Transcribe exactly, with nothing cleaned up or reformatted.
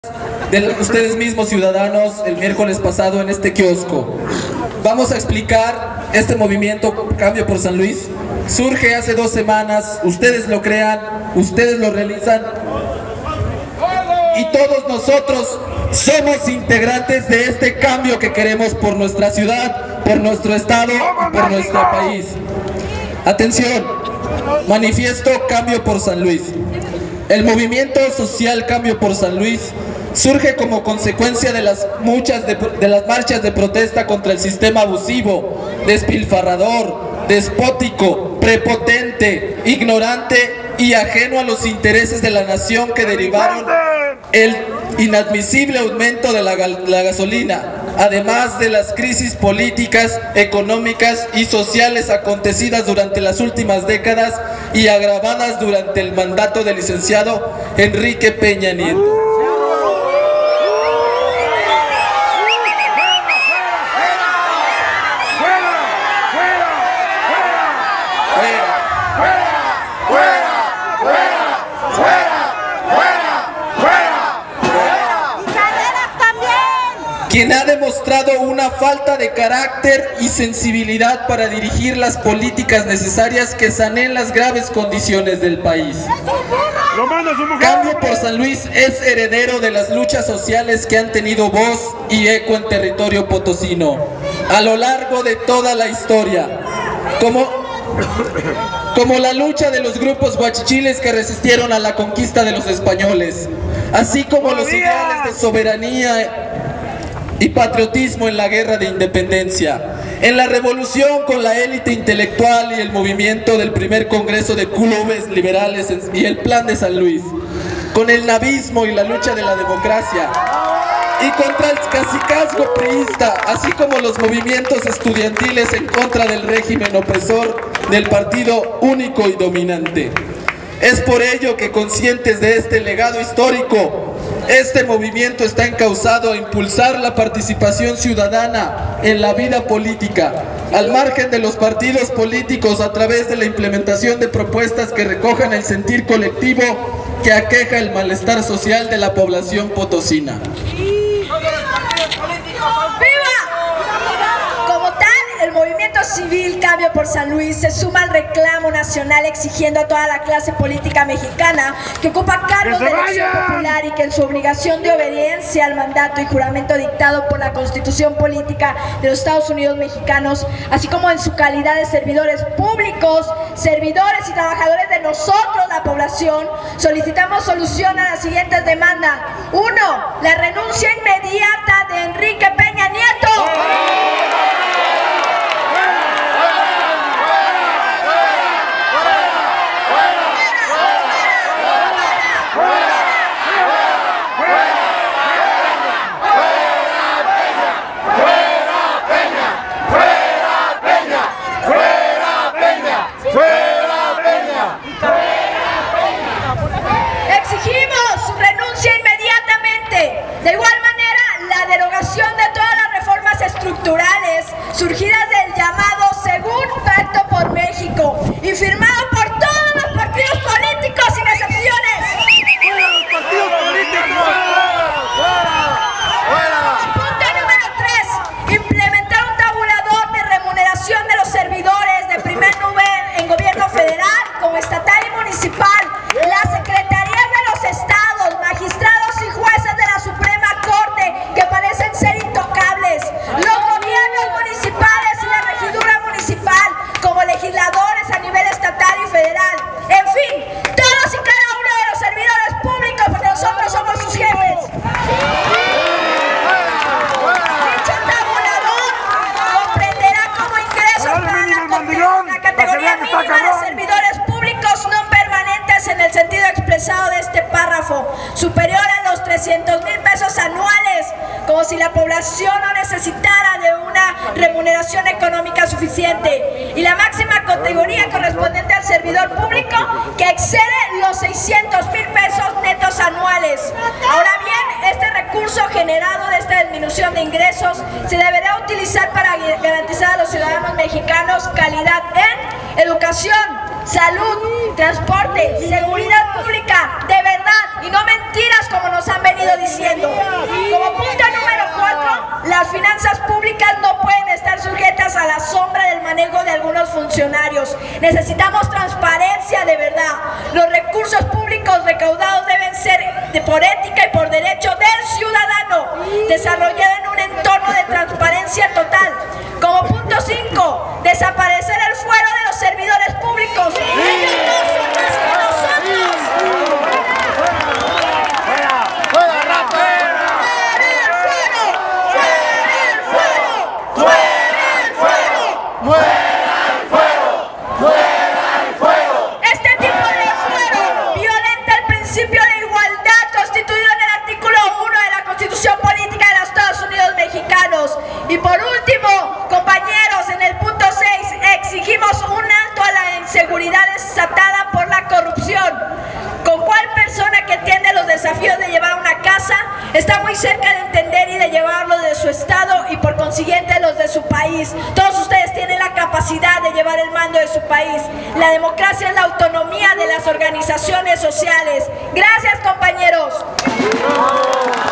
de ustedes mismos ciudadanos el miércoles pasado en este kiosco. Vamos a explicar este movimiento Cambio por San Luis. Surge hace dos semanas, ustedes lo crean, ustedes lo realizan y todos nosotros somos integrantes de este cambio que queremos por nuestra ciudad, por nuestro estado y por nuestro país. Atención, manifiesto Cambio por San Luis. El movimiento social Cambio por San Luis surge como consecuencia de las muchas de, de las marchas de protesta contra el sistema abusivo, despilfarrador, despótico, prepotente, ignorante y ajeno a los intereses de la nación que derivaron el inadmisible aumento de la, la gasolina, además de las crisis políticas, económicas y sociales acontecidas durante las últimas décadas y agravadas durante el mandato del licenciado Enrique Peña Nieto. Quien ha demostrado una falta de carácter y sensibilidad para dirigir las políticas necesarias que saneen las graves condiciones del país. Cambio por San Luis es heredero de las luchas sociales que han tenido voz y eco en territorio potosino a lo largo de toda la historia, como, como la lucha de los grupos guachichiles que resistieron a la conquista de los españoles, así como los ideales de soberanía y patriotismo en la guerra de independencia, en la revolución con la élite intelectual y el movimiento del primer congreso de clubes liberales y el plan de San Luis, con el navismo y la lucha de la democracia, y contra el cacicazgo priista, así como los movimientos estudiantiles en contra del régimen opresor del partido único y dominante. Es por ello que, conscientes de este legado histórico, este movimiento está encauzado a impulsar la participación ciudadana en la vida política, al margen de los partidos políticos, a través de la implementación de propuestas que recojan el sentir colectivo que aqueja el malestar social de la población potosina. Civil Cambio por San Luis se suma al reclamo nacional exigiendo a toda la clase política mexicana que ocupa cargos de elección popular y que en su obligación de obediencia al mandato y juramento dictado por la Constitución Política de los Estados Unidos Mexicanos, así como en su calidad de servidores públicos, servidores y trabajadores de nosotros, la población, solicitamos solución a las siguientes demandas. Uno, la renuncia inmediata de Enrique Peña Nieto. Exigimos su renuncia inmediatamente. De igual manera, la derogación de todas las reformas estructurales surgidas del llamado Segundo Pacto por México y firmado por todos los partidos políticos sin excepciones. Punto número tres. Implementar un tabulador de remuneración de los servidores de primer nivel en gobierno federal, como estatal y municipal, las secretarías de los estados, magistrados y jueces de la Suprema Corte, que parecen ser intocables, los gobiernos municipales y la regidura municipal, como legisladores a nivel estatal y federal, en fin, todos y cada uno de los servidores públicos, porque nosotros somos sus jefes. Dicho tabulador comprenderá como ingresos para la, la categoría mínima de servidores públicos no permanentes en el sentido expresado de este párrafo, superior a los trescientos mil pesos anuales, como si la población no necesitara de una remuneración económica suficiente, y la máxima categoría correspondiente al servidor público que excede los seiscientos mil pesos netos anuales. Ahora bien, este recurso generado de esta disminución de ingresos se deberá utilizar para garantizar a los ciudadanos mexicanos calidad en educación, salud, transporte, seguridad pública, de verdad verdad y no mentiras como nos han venido diciendo. Como punto número cuatro, las finanzas públicas no pueden estar sujetas a la sombra del manejo de algunos funcionarios. Necesitamos transparencia de verdad. Los recursos públicos recaudados deben ser de, por ética y por derecho del ciudadano, desarrollado en un entorno de transparencia total. Como punto cinco, desaparecer el fuero de los servidores públicos. Ellos no son más que nosotros. ¡Fuera! ¡Fuera, rapero! Este tipo de fuero violenta el principio de igualdad constituido en el artículo uno de la Constitución Política de los Estados Unidos Mexicanos. Y por último, compañeros, en el punto seis exigimos un alto a la inseguridad desatada por la corrupción. ¿Con cuál persona que entiende los desafíos de llevar una casa está muy cerca de entender y de llevarlo de su estado y por consiguiente los de su país? Todos ustedes tienen la capacidad de llevar el mando de su país. La democracia es la autonomía de las organizaciones sociales. Gracias, compañeros.